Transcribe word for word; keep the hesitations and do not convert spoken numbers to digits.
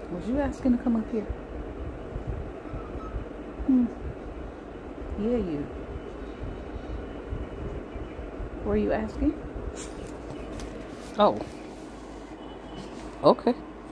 Was you asking to come up here? Hmm. Yeah, you. Were you asking? Oh. Okay.